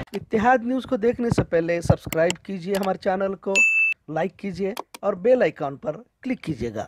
इत्तेहाद news को देखने से पहले सब्सक्राइब कीजिए हमारे चैनल को, लाइक कीजिए और बेल आइकॉन पर क्लिक कीजिएगा।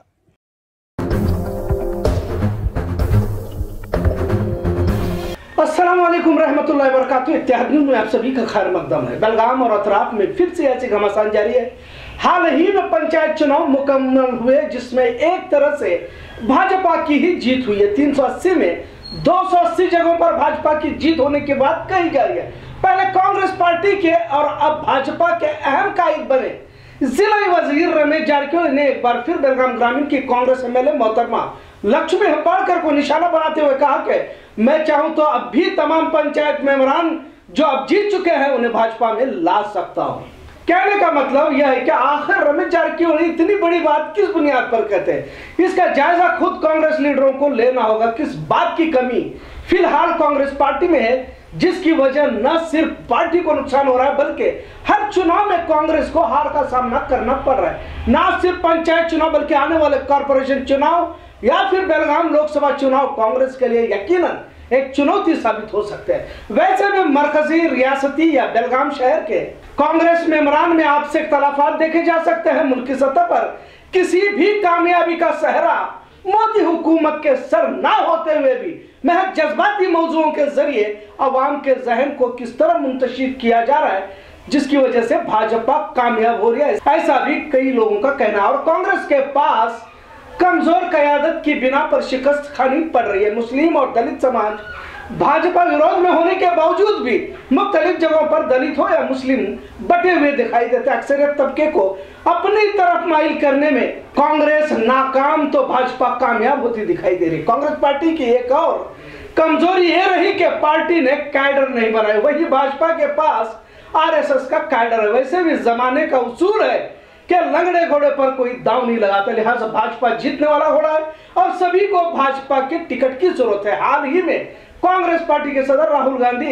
अस्सलाम वालेकुम रहमतुल्लाहि व बरकातुहू। इत्तेहाद न्यूज़ में आप सभी का खैर मकदम है। बेलगाम और अतराफ में फिर से ऐसी घमासान जारी है। हाल ही में पंचायत चुनाव मुकम्मल हुए जिसमें एक तरह से भाजपा की ही जीत हुई है। 380 में 280 जगहों पर भाजपा की जीत होने की बात कही जा रही है। पहले कांग्रेस पार्टी के और अब भाजपा के अहम कायद बने जिला वजीर रमेश जारकिहोली ने एक बार फिर बेलगाम ग्रामीण की कांग्रेस एमएलए मोहतरमा लक्ष्मी हेब्बारकर को निशाना बनाते हुए कहा कि मैं चाहूं तो अब भी तमाम पंचायत मेंबरान जो अब जीत चुके हैं उन्हें भाजपा में ला सकता हूं। कहने का मतलब यह है कि आखिर रमेश जारकिहोली इतनी बड़ी बात किस बुनियाद पर कहते हैं, इसका जायजा खुद कांग्रेस लीडरों को लेना होगा। किस बात की कमी फिलहाल कांग्रेस पार्टी में है जिसकी वजह न सिर्फ पार्टी को नुकसान हो रहा है बल्कि हर चुनाव में कांग्रेस को हार का सामना करना पड़ रहा है। न सिर्फ पंचायत चुनाव बल्कि आने वाले कॉर्पोरेशन चुनाव या फिर बेलगाम लोकसभा चुनाव कांग्रेस के लिए यकीनन एक चुनौती साबित हो सकते हैं। वैसे में मरकजी, रियासती या बेलगाम शहर के कांग्रेस मेंबरान में आपसे इख्तलाफात देखे जा सकते हैं। मुल्की सतह पर किसी भी कामयाबी का सहरा मोदी हुकूमत के सर ना होते हुए भी महज जज्बाती मौजूओं के जरिए अवाम के जहन को किस तरह मुंतशिर किया जा रहा है जिसकी वजह से भाजपा कामयाब हो रही है, ऐसा भी कई लोगों का कहना है। और कांग्रेस के पास कमजोर क़यादत की बिना पर शिकस्त खानी पड़ रही है। मुस्लिम और दलित समाज भाजपा विरोध में होने के बावजूद भी मुख्तलिफ जगहों पर दलित हो या मुस्लिम बटे हुए दिखाई देते। अक्सरियत तबके को अपनी तरफ माइल करने में कांग्रेस नाकाम तो भाजपा कामयाब होती दिखाई दे रही। कांग्रेस पार्टी की एक और कमजोरी ये रही कि पार्टी ने कैडर नहीं बनाए। वही भाजपा के पास आरएसएस का कैडर है। वैसे भी जमाने का उसूल है कि लंगड़े घोड़े पर कोई दांव नहीं लगाता, लिहाजा भाजपा जीतने वाला घोड़ा है और सभी को भाजपा के टिकट की जरूरत है। हाल ही में कांग्रेस पार्टी के सदर राहुल गांधी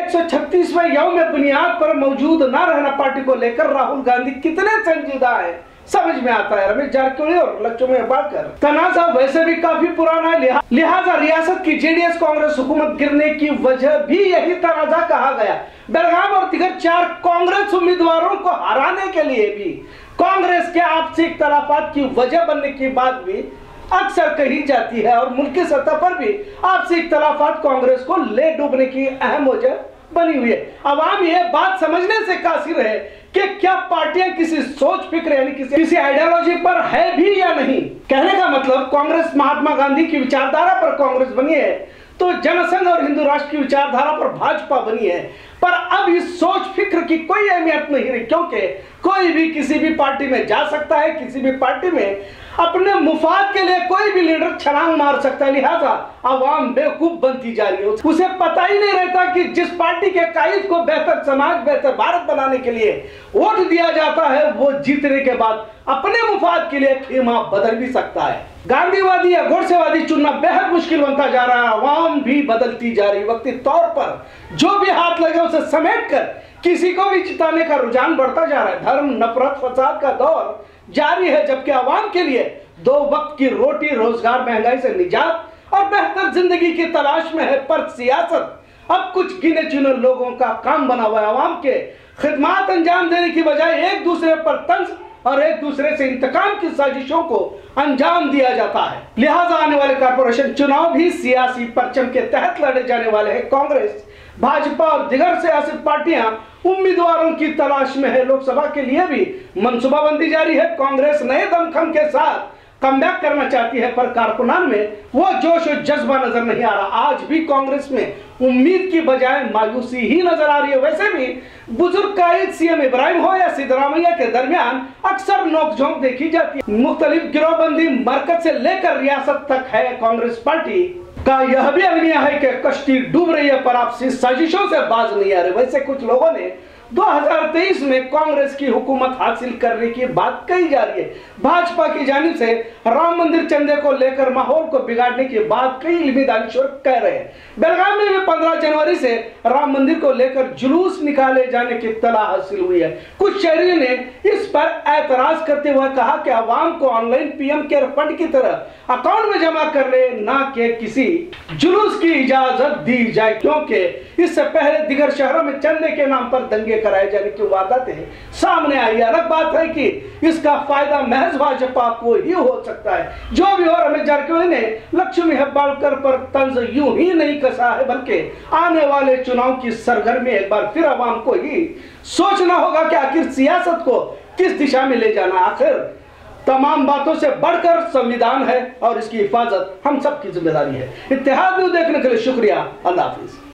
136वें यौम बुनियाद पर मौजूद न रहना पार्टी को लेकर राहुल गांधी कितने संजीदा है समझ में आता है। रमेश जारकिहोली और लक्ष्मी हेब्बारकर तनाजा वैसे भी काफी पुराना है, लिहाजा रियासत की जेडीएस कांग्रेस हुकूमत गिरने की वजह भी यही तनाजा कहा गया। बेलगाम और दिगर 4 कांग्रेस उम्मीदवारों को हराने के लिए भी कांग्रेस के आपसी इख्तलाफात की वजह बनने की बात भी अक्सर कही जाती है और मुल्की सतह पर भी आपसी इख्तलाफात कांग्रेस को ले डूबने की अहम वजह बनी हुई है। अवाम ये बात समझने से कासिर है कि क्या पार्टियां किसी सोच फिक्र यानी किसी आइडियोलॉजी पर है भी या नहीं। कहने का मतलब कांग्रेस महात्मा गांधी की विचारधारा पर कांग्रेस बनी है तो जनसंघ और हिंदू राष्ट्र की विचारधारा पर भाजपा बनी है। पर अब इस सोच फिक्र की कोई अहमियत नहीं रही क्योंकि कोई भी किसी भी पार्टी में जा सकता है, किसी भी पार्टी में अपने मुफाद के लिए कोई भी लीडर छलांग मार सकता है। लिहाजा अवाम बेवकूफ बनती जा रही है। उसे पता ही नहीं रहता कि जिस पार्टी के कायद को बेहतर समाज, बेहतर भारत बनाने के लिए वोट दिया जाता है वो जीतने के बाद अपने मुफाद के लिए खेमा बदल भी सकता है। गांधीवादी या गोडसेवादी चुनना बेहद मुश्किल बनता जा रहा है। अवाम भी बदलती जा रही है। वक्ती तौर पर जो भी हाथ लगे उसे समेट कर किसी को भी जिताने का रुझान बढ़ता जा रहा है। धर्म, नफरत, फसाद का दौर जारी है जबकि अवाम के लिए 2 वक्त की रोटी, रोजगार, महंगाई से निजात और बेहतर जिंदगी की तलाश में है। पर सियासत अब कुछ गिने चुने लोगों का काम बना हुआ है। अवाम के खिदमात अंजाम देने की बजाय एक दूसरे पर तंज और एक दूसरे से इंतकाम की साजिशों को अंजाम दिया जाता है। लिहाजा आने वाले कॉर्पोरेशन चुनाव भी सियासी परचम के तहत लड़े जाने वाले हैं। कांग्रेस, भाजपा और दिगर सियासी पार्टियां उम्मीदवारों की तलाश में है। लोकसभा के लिए भी मंसूबाबंदी जारी है। कांग्रेस नए दमखम के साथ कमबैक करना चाहती है पर कारकुनान में वो जोश और जज्बा नजर नहीं आ रहा। आज भी कांग्रेस में उम्मीद की बजाय मायूसी ही नजर आ रही है। वैसे भी बुजुर्ग कायद सीएम इब्राहिम हो या सिद्धरामैया के दरमियान अक्सर नोकझोंक देखी जाती है। मुख्तलिफ गिरोहबंदी मरकज से लेकर रियासत तक है। कांग्रेस पार्टी का यह भी अलमिया है कि कश्ती डूब रही है पर आपसी साजिशों से बाज नहीं आ रहे। वैसे कुछ लोगों ने 2023 में कांग्रेस की हुकूमत हासिल करने की बात कही जा रही है। भाजपा की जानिब से राम मंदिर चंदे को लेकर माहौल को बिगाड़ने की बात कई इल्मी दानिश्वर कह रहे हैं। बेलगाम में भी 15 जनवरी से राम मंदिर को लेकर जुलूस निकाले जाने की इत्तला हासिल हुई है। कुछ शहरियों ने इस पर एतराज करते हुए कहा कि आवाम को ऑनलाइन पीएम केयर फंड की तरह अकाउंट में जमा करने ना कि किसी जुलूस की इजाजत दी जाए, क्योंकि इससे पहले दिगर शहरों में चंदे के नाम पर दंगे कराए जाने की वारदातें सामने आई। अलग बात है कि इसका फायदा महज भाजपा को ही हो सकता है। जो भी हो, रमेश जारकिहोली ने लक्ष्मी हेब्बाळकर पर तंज यूं ही नहीं कसा है, बल्कि आने वाले चुनाव की सरगर्मी एक बार फिर आवाम को ही सोचना होगा कि आखिर सियासत को किस दिशा में ले जाना। आखिर तमाम बातों से बढ़कर संविधान है और इसकी हिफाजत हम सबकी जिम्मेदारी है। इत्तेहाद न्यूज़ देखने के लिए शुक्रिया। अल्लाह हाफिज।